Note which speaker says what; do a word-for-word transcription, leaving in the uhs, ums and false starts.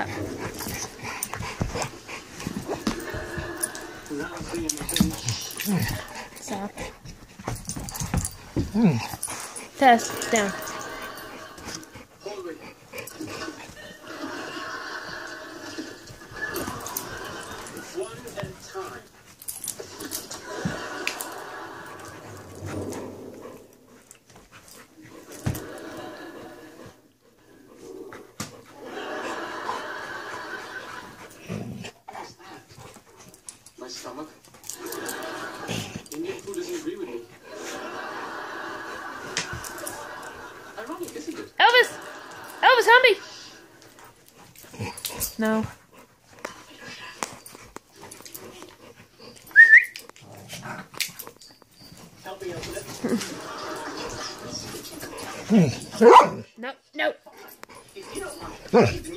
Speaker 1: Stop. Stop.
Speaker 2: Mm.
Speaker 1: Test. Down.
Speaker 3: One at a time. What's that? My stomach? Indian food doesn't agree with me. Ironic, isn't it?
Speaker 1: Elvis! Elvis Humby! No.
Speaker 3: Help me open it.
Speaker 1: No, no.
Speaker 3: If you don't mind.